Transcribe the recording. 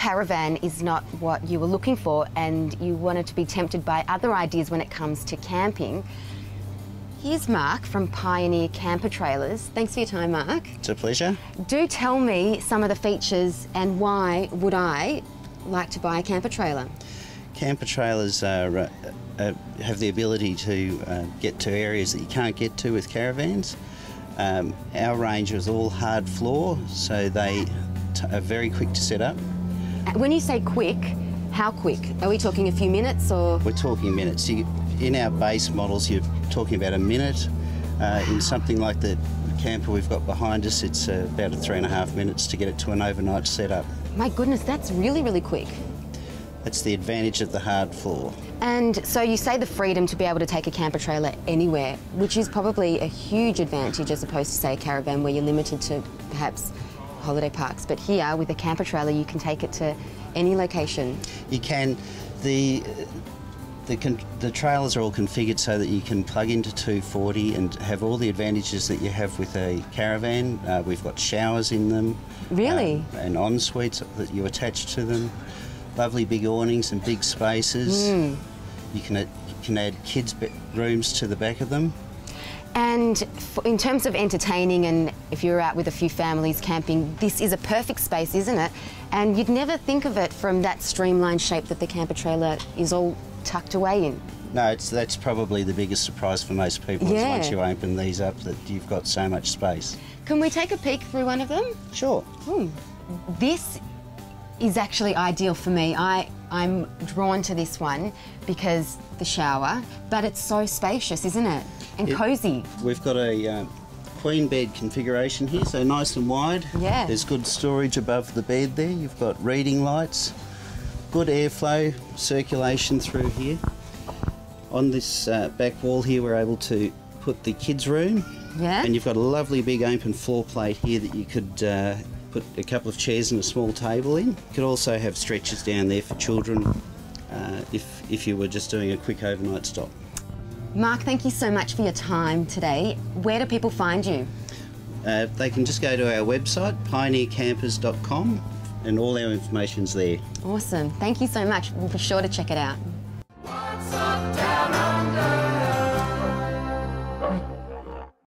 caravan is not what you were looking for and you wanted to be tempted by other ideas when it comes to camping, here's Mark from Pioneer Camper Trailers. Thanks for your time, Mark. It's a pleasure. Do tell me some of the features and why would I like to buy a camper trailer? Camper trailers have the ability to get to areas that you can't get to with caravans. Our range is all hard floor, so they are very quick to set up. When you say quick, how quick? Are we talking a few minutes or? We're talking minutes. In our base models, you're talking about a minute. In something like the camper we've got behind us, it's about 3.5 minutes to get it to an overnight setup. My goodness, that's really, really quick. That's the advantage of the hard floor. And so you say the freedom to be able to take a camper trailer anywhere, which is probably a huge advantage as opposed to, say, a caravan where you're limited to perhaps holiday parks. But here, with a camper trailer, you can take it to any location. You can. The trailers are all configured so that you can plug into 240 and have all the advantages that you have with a caravan. We've got showers in them. Really? And en suites that you attach to them. Lovely big awnings and big spaces. You can add kids' rooms to the back of them. And in terms of entertaining, and if you're out with a few families camping, this is a perfect space, isn't it? And you'd never think of it from that streamlined shape that the camper trailer is all tucked away in. No, that's probably the biggest surprise for most people is once you open these up that you've got so much space. Can we take a peek through one of them? Sure. This is actually ideal for me. I'm drawn to this one because the shower, but it's so spacious, isn't it? And cosy. We've got a queen bed configuration here, so nice and wide. Yeah. There's good storage above the bed there. You've got reading lights, good airflow, circulation through here. On this back wall here, we're able to put the kids' room. Yeah. And you've got a lovely big open floor plate here that you could put a couple of chairs and a small table in. You could also have stretchers down there for children if you were just doing a quick overnight stop. Mark, thank you so much for your time today. Where do people find you? They can just go to our website, pioneercampers.com, and all our information's there. Awesome. Thank you so much. We'll be sure to check it out.